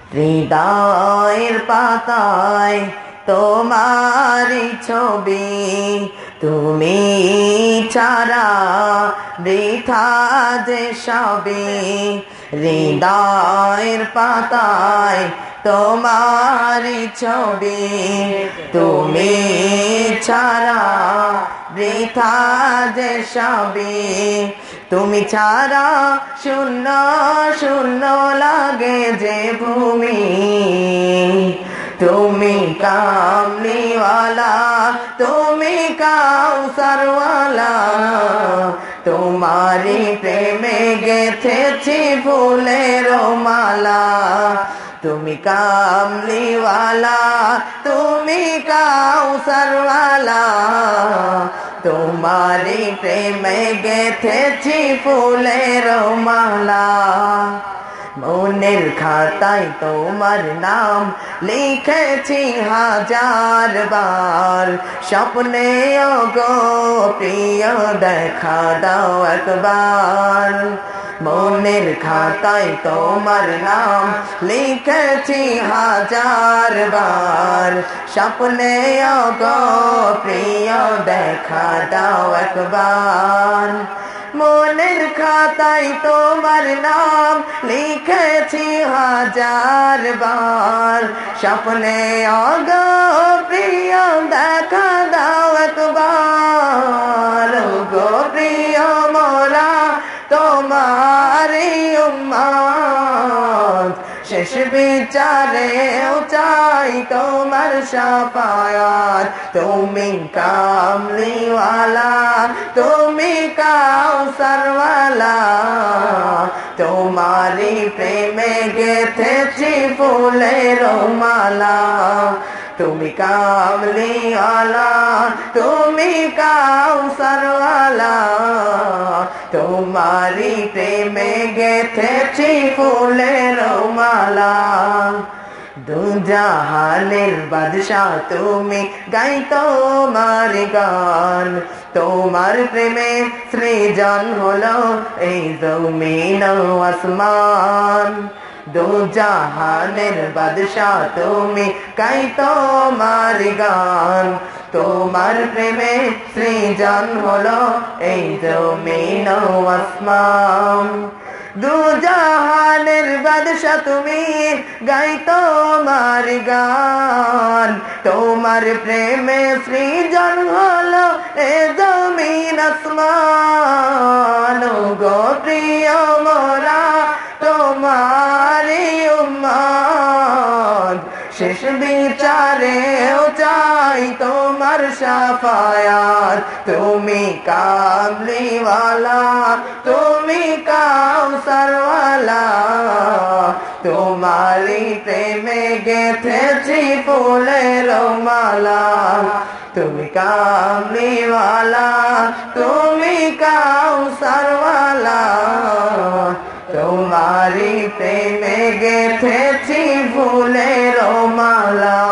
হৃদয়ের পাতায় তোমারি ছবি, তুমি ছাড়া বৃথা যে সবই। হৃদয়ের পাতায় তোমারি ছবি, তুমি ছাড়া বৃথা যে সবই। তুমি ছাড়া শূন্য শূন্য লাগে যে ভূমি, তুমি কামলিওয়ালা, তুমি কাউসারওয়ালা। তোমারি প্রেমে গেথেছি ফুলের মালা, তুমি কামলিওয়ালা, তুমি কাউসারওয়ালা। তোমারি প্রেমে গেথেছি ফুলের মালা। মনের খাতায় তোমার নাম লিখেছি হাজার বার, স্বপ্নে গো প্রিয় দেখা দাও একবার। মনের খাতায় তোমার নাম লিখেছি হাজার বার, স্বপ্নে গো প্রিয় দেখা দাও একবার। মনের খাতায় তোমার নাম লিখেছি হাজার বার, স্বপ্নে গো প্রিয় দেখা দাও একবার। গো প্রিয় মোরা তোমারি উম্মত, শেষ বিচারেও চাই তোমার শাফায়াত। তুমি কামলিওয়ালা, তুমি কাউসারওয়ালা। তোমারি প্রেমে গেথেছি ফুলের মালা, তুমি কামলিওয়ালা, তুমি কাউসারওয়ালা। তোমারি প্রেমে গেথেছি ফুলের মালা। দুজাহানের বাদশাহ তুমি, গাই তোমার গান। তোমার প্রেমে সৃজন হলো এই জমিন আসমান। দুজাহানের বাদশাহ তুমি, গাই তোমার গান। তোমার প্রেমে সৃজন হলো এই জমিন আসমান। দুজাহানের বাদশাহ তুমি, গাই তোমার গান। তোমার প্রেমে সৃজন হলো এ জমিন আসমান। গো প্রিয় মোরা তোমারি উম্মত, শেষ বিচারেও চাই তোমার শাফায়াত। তুমি কামলিওয়ালা, তুমি কাউসারওয়ালা। তোমারি প্রেমে গেথেছি ফুলের মালা, তুমি কামলিওয়ালা, তুমি কাউসারওয়ালা। তোমারি প্রেমে গেথেছি ফুলের মালা।